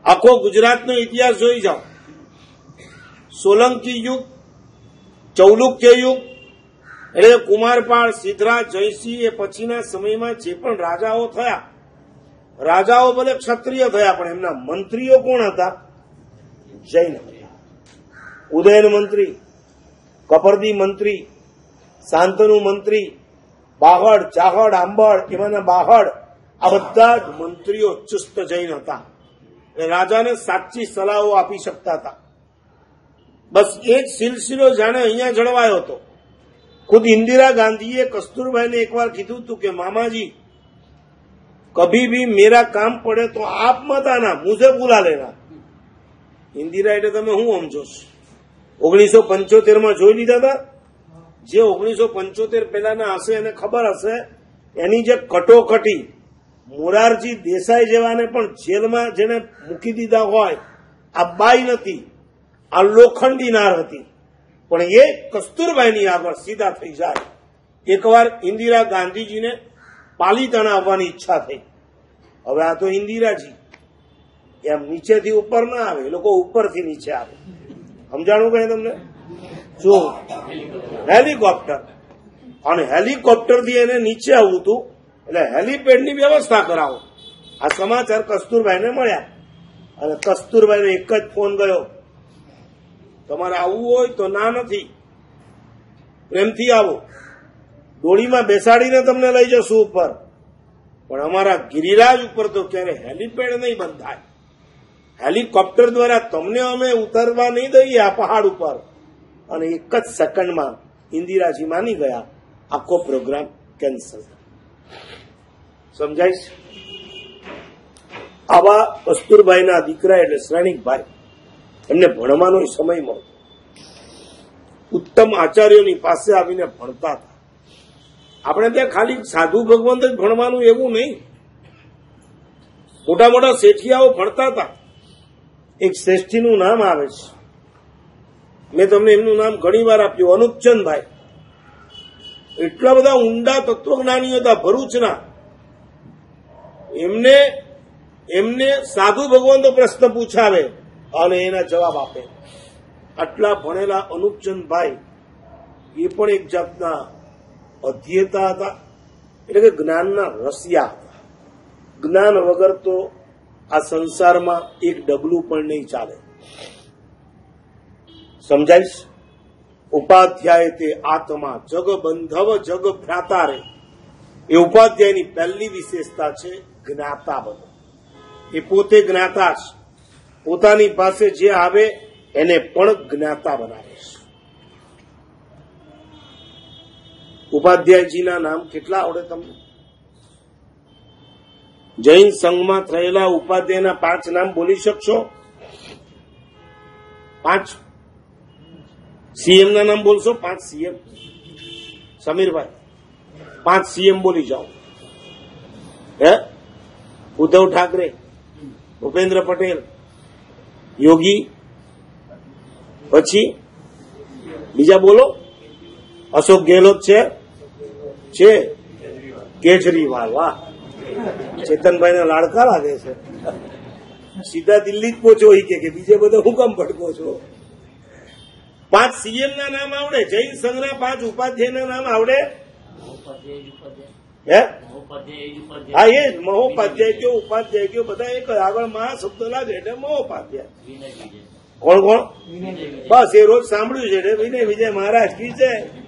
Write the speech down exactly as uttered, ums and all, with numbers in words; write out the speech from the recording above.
આખો ગુજરાતનો ઇતિહાસ જોઈ જાઓ. સોલંકી યુગ, ચૌલુક્ય યુગ એટલે કુમારપાળ, સિદ્ધરાજ, જયસિંહ એ પછીના સમયમાં જે પણ રાજાઓ થયા, રાજાઓ ભલે ક્ષત્રિય થયા પણ એમના મંત્રીઓ કોણ હતા? જૈન હતા. ઉદયન મંત્રી, કપરદી મંત્રી, શાંતનુ મંત્રી, બાહડ, ચાહડ, આંબળ, એમાંના બાહડ, આ બધા જ મંત્રીઓ ચુસ્ત જૈન હતા. રાજાને સાચી સલાહો આપી શકતા હતા. બસ એ જ સિલસિલો જાણે અહીંયા જળવાયો હતો. ખુદ इंदिरा गांधीए कस्तूरबाई एक बार कीधु तू कि मामा जी कभी भी मेरा काम पड़े तो आप मत आना, मुझे बुला लेना. इंदिरा એટલે તમે હું સમજો છો? ઓગણીસો પંચોતેર માં જોઈ લીધા હતા. જે ઓગણીસો પંચોતેર પહેલાના હશે એને ખબર હશે એની જે કટોકટી, મોરારજી દેસાઈ જેવાને પણ જેલમાં જેને મૂકી દીધા હોય, આ બાઈ નથી, આ લોખંડી નાર હતી. પણ એ કસ્તુરબાઈની આગળ સીધા થઈ જાય. એકવાર ઇન્દિરા ગાંધીજીને પાલીતાણા આવવાની ઈચ્છા થઈ. હવે આ તો ઇન્દિરાજી એમ નીચેથી ઉપર ના આવે, એ લોકો ઉપરથી નીચે આવે. સમજાણું કઈ તમને? જો હેલિકોપ્ટર, અને હેલિકોપ્ટરથી એને નીચે આવવું હતું એટલે હેલિપેડની વ્યવસ્થા કરાવો. આ સમાચાર કસ્તુરબાઈને મળ્યા અને કસ્તુરબાઈને એક જ ફોન ગયો, તમારે આવવું હોય તો ના નથી, પ્રેમથી આવો, ડોળીમાં બેસાડીને તમને લઈ જશું ઉપર, પણ અમારા ગિરિરાજ ઉપર તો ક્યારે હેલિપેડ નહીં બંધાય. હેલિકોપ્ટર દ્વારા તમને અમે ઉતરવા નહીં દઈએ આ પહાડ ઉપર. અને એક જ સેકન્ડમાં ઇન્દિરાજી માની ગયા. આખો પ્રોગ્રામ કેન્સલ. સમજાય? આવા કસ્તુરબાઈના દીકરા એટલે શ્રેણિકભાઈ, એમને ભણવાનો સમય મળતો. ઉત્તમ આચાર્યોની પાસે આવીને ભણતા હતા. આપણે ત્યાં ખાલી સાધુ ભગવંત જ ભણવાનું એવું નહીં, મોટા મોટા શેઠિયાઓ ભણતા હતા. એક શ્રેષ્ઠીનું નામ આવે છે, મેં તમને એમનું નામ ઘણી વાર આપ્યું, અનુપચંદભાઈ. એટલા બધા ઊંડા તત્વજ્ઞાની હતા ભરૂચના. એમને એમને સાધુ ભગવંતો પ્રશ્ન પૂછાવે અને એના જવાબ આપે. આટલા ભણેલા અનુપચંદભાઈ એ પણ એક જાતના અધ્યેતા હતા, એટલે કે જ્ઞાનના રસિયા હતા. જ્ઞાન વગર તો આ સંસારમાં એક ડગલું પણ નહીં ચાલે. સમજાઈશ? ઉપાધ્યાય તે આત્મા જગ બંધવ જગ ભ્રાતા રે, એ ઉપાધ્યાયની પહેલી વિશેષતા છે જ્ઞાતા બનો. એ પોતે જ્ઞાતા છે, પોતાની પાસે જે આવે એને પણ જ્ઞાતા બનાવે છે. ઉપાધ્યાયજીના નામ કેટલા આવડે તમને? જૈન સંઘમાં થયેલા ઉપાધ્યાયના પાંચ નામ બોલી શકશો? પાંચ સીએમ ના નામ બોલશો? પાંચ સીએમ. સમીરભાઈ, પાંચ સીએમ બોલી જાઓ. હે? ઉદ્ધવ ઠાકરે, ભૂપેન્દ્ર પટેલ, યોગી, પછી બીજા બોલો. અશોક ગેહલોત છે છે કેજરીવાલ. વાહ, ચેતનભાઈ ના લાડકા લાગે છે. સીધા દિલ્હી જ પહોંચો કે બીજે બધો હું કામ ભટકો છો? પાંચ સીએમ ના નામ આવડે? જૈન સંઘના પાંચ ઉપાધ્યાય ના નામ આવડે? હે? હા, એ જ મહોપાધ્યાય કયો, ઉપાધ્યાય કયો, બધા એક આગળ મહા શબ્દ લાગે એટલે મહોપાધ્યાય. કોણ કોણ? બસ એ રોજ સાંભળ્યું છે. વિનય વિજય મહારાજ કી જય.